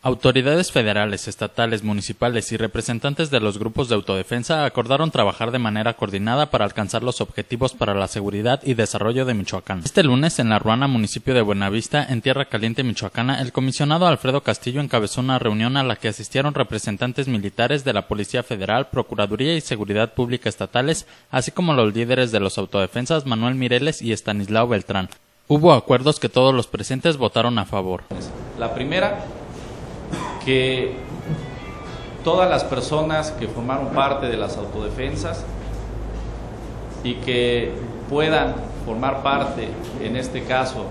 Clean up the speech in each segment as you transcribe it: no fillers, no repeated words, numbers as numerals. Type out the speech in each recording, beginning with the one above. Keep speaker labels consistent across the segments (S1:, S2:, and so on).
S1: Autoridades federales, estatales, municipales y representantes de los grupos de autodefensa acordaron trabajar de manera coordinada para alcanzar los objetivos para la seguridad y desarrollo de Michoacán. Este lunes, en La Ruana, municipio de Buenavista, en Tierra Caliente, Michoacana, el comisionado Alfredo Castillo encabezó una reunión a la que asistieron representantes militares de la Policía Federal, Procuraduría y Seguridad Pública estatales, así como los líderes de los autodefensas Manuel Mireles y Estanislao Beltrán. Hubo acuerdos que todos los presentes votaron a favor.
S2: La primera, que todas las personas que formaron parte de las autodefensas y que puedan formar parte, en este caso,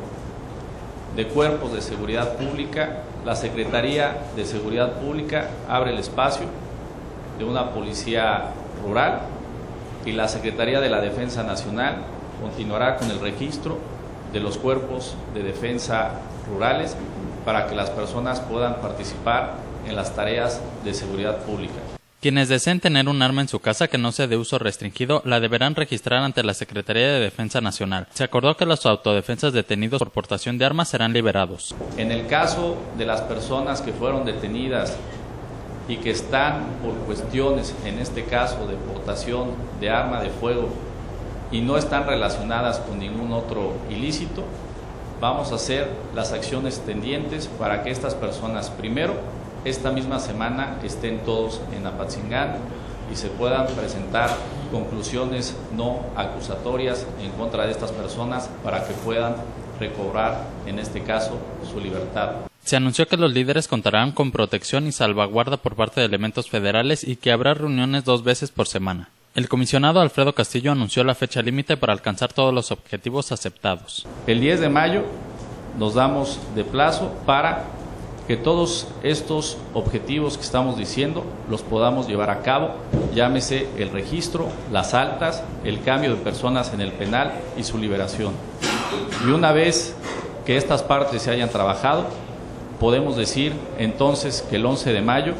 S2: de cuerpos de seguridad pública, la Secretaría de Seguridad Pública abre el espacio de una policía rural y la Secretaría de la Defensa Nacional continuará con el registro de los cuerpos de defensa rurales para que las personas puedan participar en las tareas de seguridad pública.
S1: Quienes deseen tener un arma en su casa que no sea de uso restringido la deberán registrar ante la Secretaría de Defensa Nacional. Se acordó que los autodefensas detenidos por portación de armas serán liberados.
S2: En el caso de las personas que fueron detenidas y que están por cuestiones, en este caso de portación de arma de fuego, y no están relacionadas con ningún otro ilícito, vamos a hacer las acciones tendientes para que estas personas, primero, esta misma semana estén todos en Apatzingán y se puedan presentar conclusiones no acusatorias en contra de estas personas para que puedan recobrar, en este caso, su libertad.
S1: Se anunció que los líderes contarán con protección y salvaguarda por parte de elementos federales y que habrá reuniones 2 veces por semana. El comisionado Alfredo Castillo anunció la fecha límite para alcanzar todos los objetivos aceptados.
S2: El 10 de mayo nos damos de plazo para que todos estos objetivos que estamos diciendo los podamos llevar a cabo, llámese el registro, las altas, el cambio de personas en el penal y su liberación. Y una vez que estas partes se hayan trabajado, podemos decir entonces que el 11 de mayo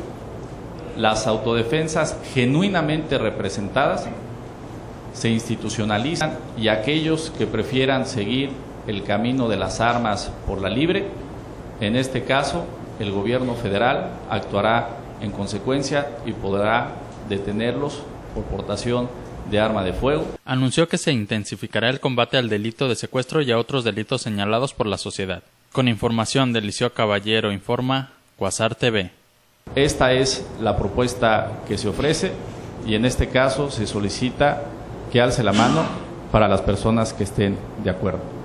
S2: las autodefensas genuinamente representadas se institucionalizan y aquellos que prefieran seguir el camino de las armas por la libre, en este caso el gobierno federal actuará en consecuencia y podrá detenerlos por portación de arma de fuego.
S1: Anunció que se intensificará el combate al delito de secuestro y a otros delitos señalados por la sociedad. Con información de Liceo Caballero, informa Quasar TV.
S2: Esta es la propuesta que se ofrece y en este caso se solicita que alce la mano para las personas que estén de acuerdo.